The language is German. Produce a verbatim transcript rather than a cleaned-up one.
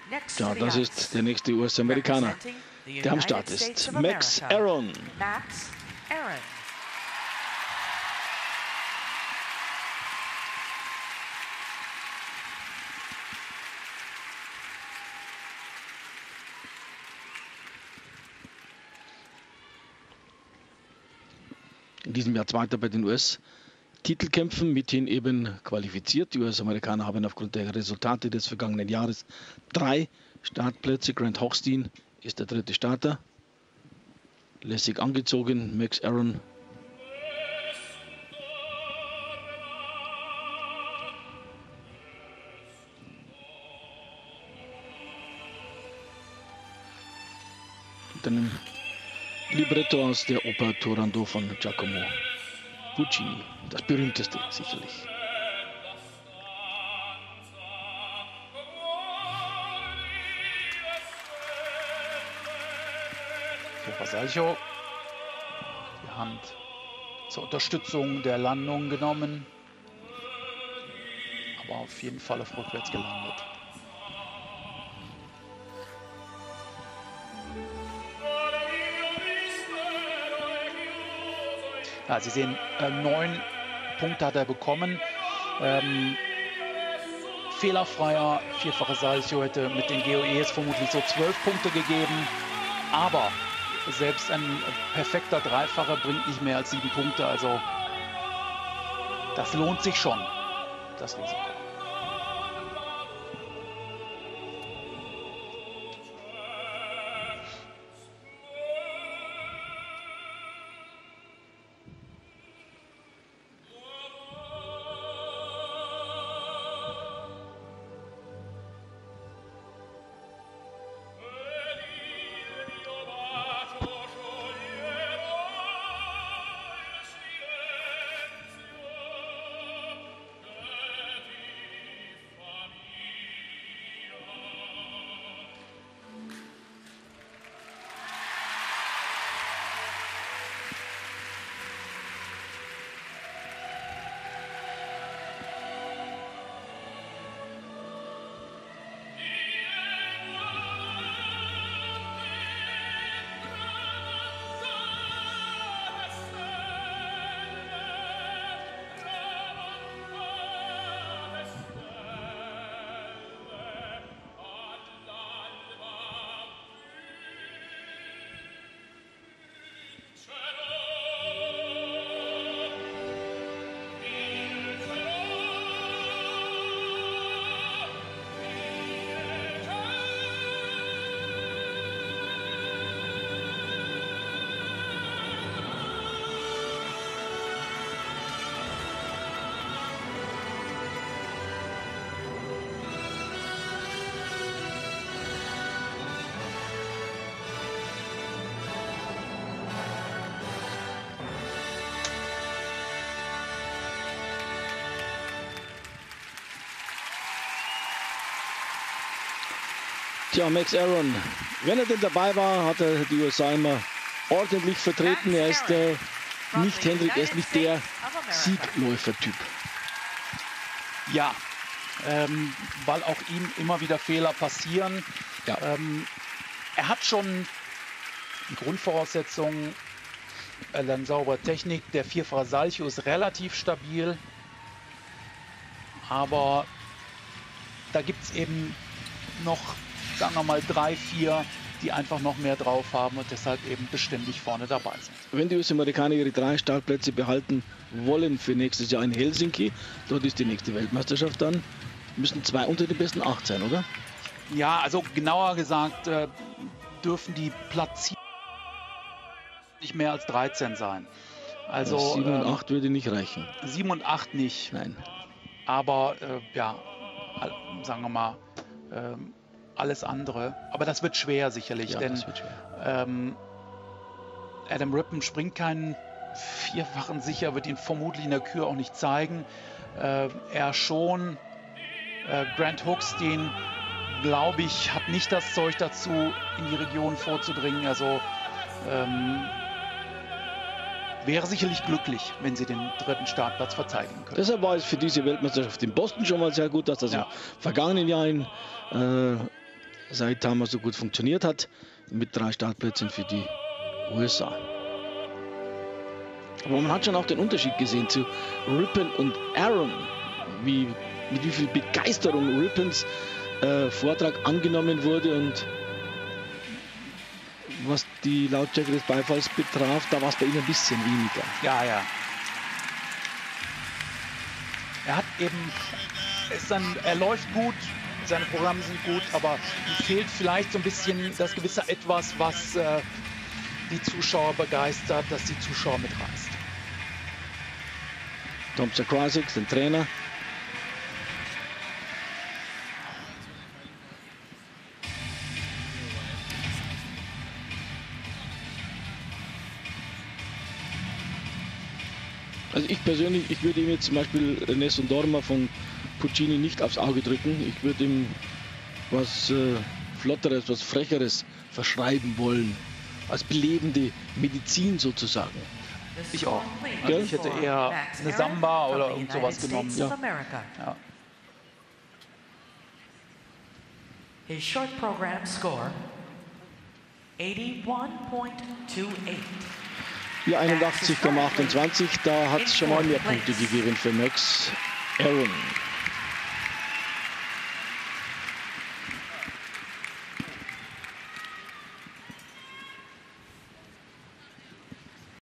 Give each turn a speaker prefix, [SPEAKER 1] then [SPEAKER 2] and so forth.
[SPEAKER 1] Ja, das ist der nächste U S-Amerikaner, der am Start ist. Max Aaron.
[SPEAKER 2] Max Aaron.
[SPEAKER 1] In diesem Jahr Zweiter bei den U S-Titelkämpfen, mithin eben qualifiziert. Die U S-Amerikaner haben aufgrund der Resultate des vergangenen Jahres drei Startplätze. Grant Hochstein ist der dritte Starter. Lässig angezogen, Max Aaron. Und dann Libretto aus der Oper Turandot von Giacomo Puccini, das berühmteste sicherlich.
[SPEAKER 3] Für Vasaljo die Hand zur Unterstützung der Landung genommen, aber auf jeden Fall auf rückwärts gelandet. Ja, Sie sehen, äh, neun Punkte hat er bekommen. Ähm, fehlerfreier vierfache Salcho hätte mit den G O Es vermutlich so zwölf Punkte gegeben. Aber selbst ein perfekter Dreifacher bringt nicht mehr als sieben Punkte. Also das lohnt sich schon, das Risiko.
[SPEAKER 1] Tja, Max Aaron, wenn er denn dabei war, hat er die U S A immer ordentlich vertreten. Er ist äh, nicht Hendrik, er ist nicht der Siegläufer-Typ.
[SPEAKER 3] Ja, ähm, weil auch ihm immer wieder Fehler passieren.
[SPEAKER 1] Ja.
[SPEAKER 3] Ähm, er hat schon die Grundvoraussetzungen, äh, dann saubere Technik. Der vierfache Salcho ist relativ stabil, aber da gibt es eben noch, sagen wir mal, drei, vier, die einfach noch mehr drauf haben und deshalb eben beständig vorne dabei sind.
[SPEAKER 1] Wenn die U S-Amerikaner ihre drei Startplätze behalten wollen für nächstes Jahr in Helsinki, dort ist die nächste Weltmeisterschaft dann, müssen zwei unter den besten acht sein, oder?
[SPEAKER 3] Ja, also genauer gesagt äh, dürfen die Platzierungen nicht mehr als dreizehn sein. Also
[SPEAKER 1] ja, sieben und
[SPEAKER 3] ähm,
[SPEAKER 1] acht würde nicht reichen.
[SPEAKER 3] sieben und acht nicht.
[SPEAKER 1] Nein.
[SPEAKER 3] Aber äh, ja, sagen wir mal, ähm, alles andere. Aber das wird schwer sicherlich,
[SPEAKER 1] Ja,
[SPEAKER 3] denn
[SPEAKER 1] das wird schwer.
[SPEAKER 3] Ähm, Adam Rippon springt keinen Vierfachen sicher, wird ihn vermutlich in der Kür auch nicht zeigen. Äh, er schon. Äh, Grant Hochstein, glaube ich, hat nicht das Zeug dazu, in die Region vorzudringen. Also ähm, wäre sicherlich glücklich, wenn sie den dritten Startplatz verteidigen können.
[SPEAKER 1] Deshalb war es für diese Weltmeisterschaft in Boston schon mal sehr gut, dass das
[SPEAKER 3] Ja.
[SPEAKER 1] im vergangenen Jahr in äh, Saitama so gut funktioniert hat, mit drei Startplätzen für die U S A. Aber man hat schon auch den Unterschied gesehen zu Rippon und Aaron, wie, mit wie viel Begeisterung Rippons äh, Vortrag angenommen wurde und was die Lautstärke des Beifalls betraf, da war es bei ihm ein bisschen weniger.
[SPEAKER 3] Ja, ja. Er hat eben, ist dann, er läuft gut, seine Programme sind gut, aber ihm fehlt vielleicht so ein bisschen das gewisse Etwas, was äh, die Zuschauer begeistert, das die Zuschauer mitreißt.
[SPEAKER 1] Tom Zakrajsek, den Trainer. Also ich persönlich, ich würde ihm jetzt zum Beispiel Nessun Dorma von Puccini nicht aufs Auge drücken. Ich würde ihm was äh, Flotteres, was Frecheres verschreiben wollen. Als belebende Medizin sozusagen.
[SPEAKER 3] Ich auch. Also ich hätte eher eine Samba oder irgend sowas genommen.
[SPEAKER 1] Ja.
[SPEAKER 3] Ja.
[SPEAKER 2] His short program score einundachtzig Komma achtundzwanzig.
[SPEAKER 1] Ja, einundachtzig Komma achtundzwanzig, da hat es schon mal mehr Punkte gegeben für Max Aaron.